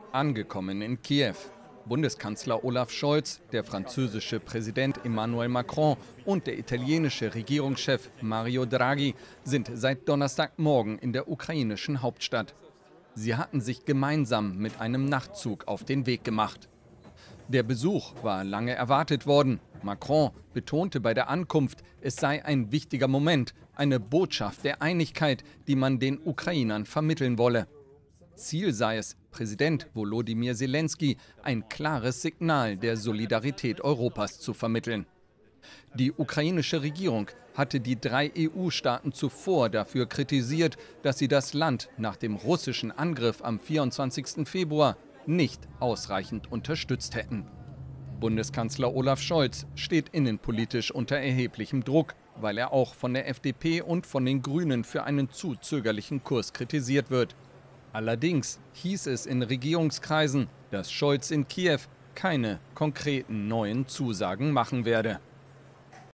Angekommen in Kiew. Bundeskanzler Olaf Scholz, der französische Präsident Emmanuel Macron und der italienische Regierungschef Mario Draghi sind seit Donnerstagmorgen in der ukrainischen Hauptstadt. Sie hatten sich gemeinsam mit einem Nachtzug auf den Weg gemacht. Der Besuch war lange erwartet worden. Macron betonte bei der Ankunft, es sei ein wichtiger Moment, eine Botschaft der Einigkeit, die man den Ukrainern vermitteln wolle. Ziel sei es, Präsident Volodymyr Zelensky ein klares Signal der Solidarität Europas zu vermitteln. Die ukrainische Regierung hatte die 3 EU-Staaten zuvor dafür kritisiert, dass sie das Land nach dem russischen Angriff am 24. Februar nicht ausreichend unterstützt hätten. Bundeskanzler Olaf Scholz steht innenpolitisch unter erheblichem Druck, weil er auch von der FDP und von den Grünen für einen zu zögerlichen Kurs kritisiert wird. Allerdings hieß es in Regierungskreisen, dass Scholz in Kiew keine konkreten neuen Zusagen machen werde.